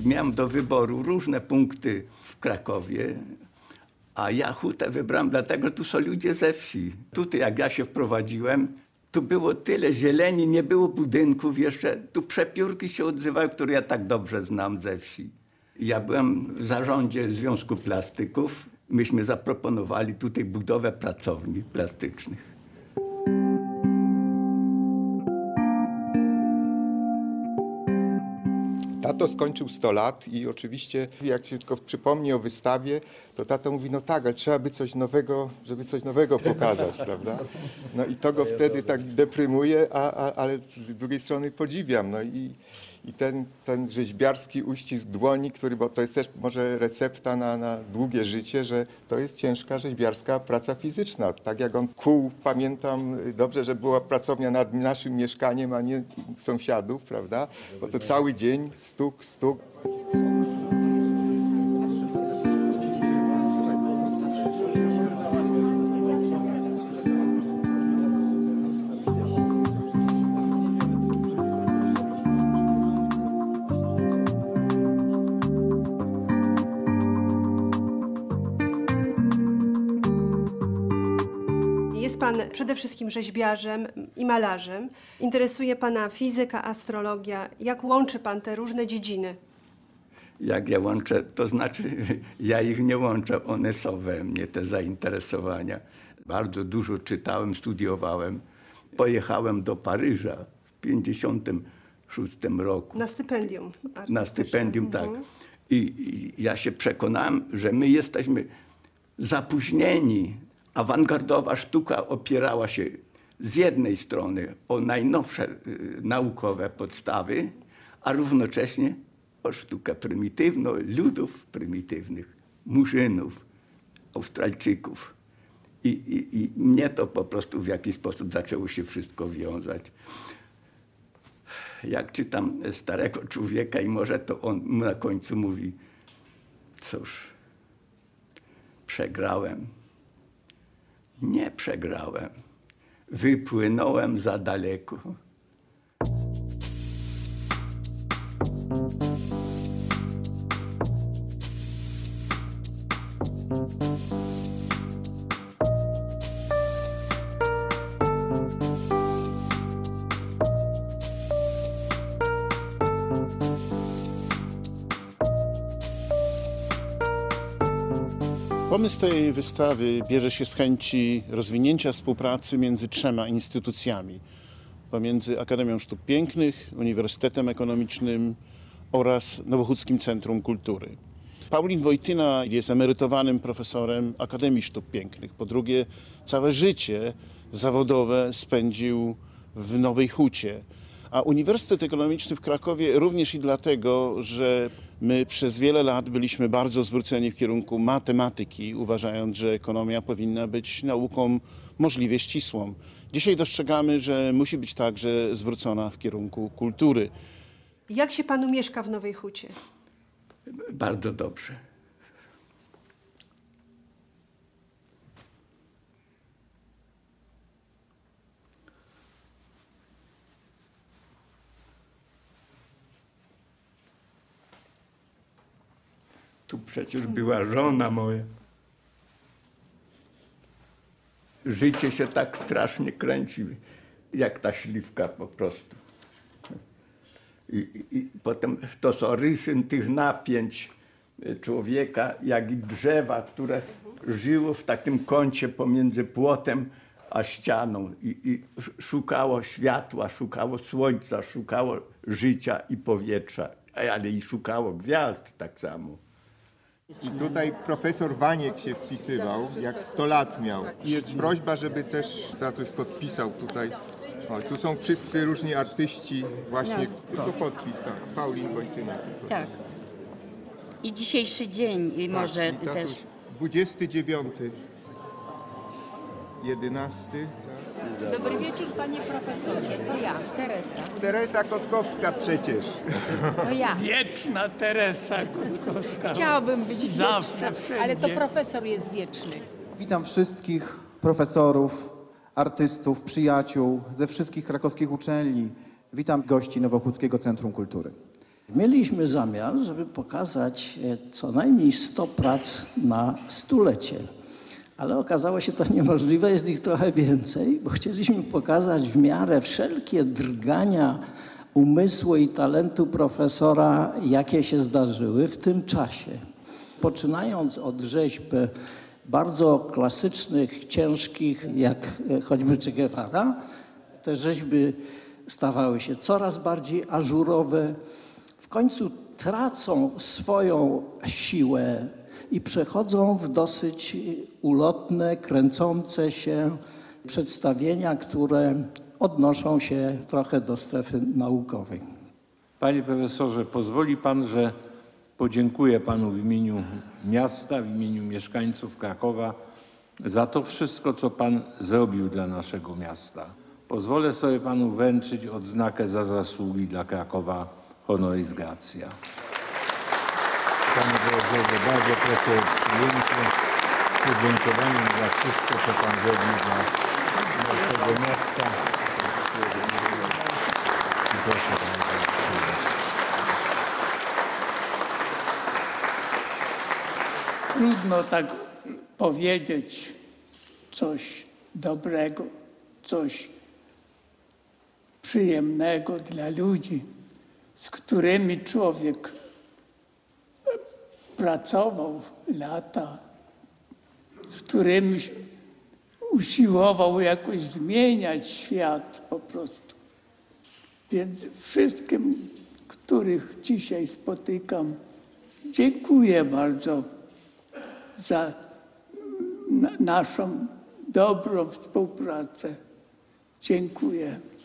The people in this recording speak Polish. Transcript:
Miałem do wyboru różne punkty w Krakowie, a ja Hutę wybrałem dlatego, że tu są ludzie ze wsi. Tutaj jak ja się wprowadziłem, tu było tyle zieleni, nie było budynków jeszcze. Tu przepiórki się odzywały, które ja tak dobrze znam ze wsi. Ja byłem w zarządzie Związku Plastyków. Myśmy zaproponowali tutaj budowę pracowni plastycznych. Tato skończył 100 lat i oczywiście jak się tylko przypomni o wystawie, to tato mówi, no tak, ale trzeba by coś nowego, żeby coś nowego pokazać, prawda? No i to go wtedy tak deprymuje, ale z drugiej strony podziwiam. No i ten rzeźbiarski uścisk dłoni, który, bo to jest też może recepta na długie życie, że to jest ciężka rzeźbiarska praca fizyczna. Tak jak on kuł, pamiętam dobrze, że była pracownia nad naszym mieszkaniem, a nie sąsiadów, prawda? Bo to cały dzień stuk, stuk. Jest pan przede wszystkim rzeźbiarzem i malarzem. Interesuje pana fizyka, astrologia. Jak łączy pan te różne dziedziny? Jak ja łączę, to znaczy ja ich nie łączę, one są we mnie, te zainteresowania. Bardzo dużo czytałem, studiowałem. Pojechałem do Paryża w 1956 roku. Na stypendium artystyczne. Na stypendium, tak. I ja się przekonałem, że my jesteśmy zapóźnieni. Awangardowa sztuka opierała się z jednej strony o najnowsze naukowe podstawy, a równocześnie o sztukę prymitywną ludów prymitywnych, Murzynów, Australijczyków. I mnie to po prostu w jakiś sposób zaczęło się wszystko wiązać. Jak czytam Starego Człowieka i może to on na końcu mówi, cóż, przegrałem. Nie przegrałem. Wypłynąłem za daleko. Pomysł tej wystawy bierze się z chęci rozwinięcia współpracy między trzema instytucjami. Pomiędzy Akademią Sztuk Pięknych, Uniwersytetem Ekonomicznym oraz Nowochódzkim Centrum Kultury. Paulin Wojtyna jest emerytowanym profesorem Akademii Sztuk Pięknych. Po drugie, całe życie zawodowe spędził w Nowej Hucie. A Uniwersytet Ekonomiczny w Krakowie również i dlatego, że my przez wiele lat byliśmy bardzo zwróceni w kierunku matematyki, uważając, że ekonomia powinna być nauką możliwie ścisłą. Dzisiaj dostrzegamy, że musi być także zwrócona w kierunku kultury. Jak się panu mieszka w Nowej Hucie? Bardzo dobrze. Tu przecież była żona moja. Życie się tak strasznie kręci, jak ta śliwka po prostu. I potem to są rysy tych napięć człowieka, jak i drzewa, które żyło w takim kącie pomiędzy płotem a ścianą. I szukało światła, szukało słońca, szukało życia i powietrza, ale i szukało gwiazd tak samo. I tutaj profesor Waniek się wpisywał, jak 100 lat miał. I jest prośba, żeby też tatuś podpisał tutaj. O, tu są wszyscy różni artyści, właśnie, tylko podpis, tak, Paulin Wojtyna. Tak. I dzisiejszy dzień i może i tatuś, też. 29, 11. Tak. Dobry wieczór, panie profesorze. To ja, Teresa. Teresa Kotkowska przecież. To ja. Wieczna Teresa Kotkowska. Chciałabym być Zawsze, wieczna, wszędzie. ale to profesor jest wieczny. Witam wszystkich profesorów, artystów, przyjaciół ze wszystkich krakowskich uczelni. Witam gości Nowochódzkiego Centrum Kultury. Mieliśmy zamiar, żeby pokazać co najmniej 100 prac na stulecie. Ale okazało się to niemożliwe, jest ich trochę więcej, bo chcieliśmy pokazać w miarę wszelkie drgania umysłu i talentu profesora, jakie się zdarzyły w tym czasie. Poczynając od rzeźb bardzo klasycznych, ciężkich, jak choćby Che Guevara, te rzeźby stawały się coraz bardziej ażurowe, w końcu tracą swoją siłę i przechodzą w dosyć ulotne, kręcące się przedstawienia, które odnoszą się trochę do strefy naukowej. Panie profesorze, pozwoli pan, że podziękuję panu w imieniu miasta, w imieniu mieszkańców Krakowa za to wszystko, co pan zrobił dla naszego miasta. Pozwolę sobie panu wręczyć odznakę za zasługi dla Krakowa honoris gratia. Panie profesorze, bardzo proszę o przyjęcie z podziękowaniem za wszystko, co pan zrobił dla naszego miasta. Proszę bardzo. Trudno tak powiedzieć coś dobrego, coś przyjemnego dla ludzi, z którymi człowiek pracował lata, z którymi usiłował jakoś zmieniać świat po prostu. Więc wszystkim, których dzisiaj spotykam, dziękuję bardzo za naszą dobrą współpracę. Dziękuję.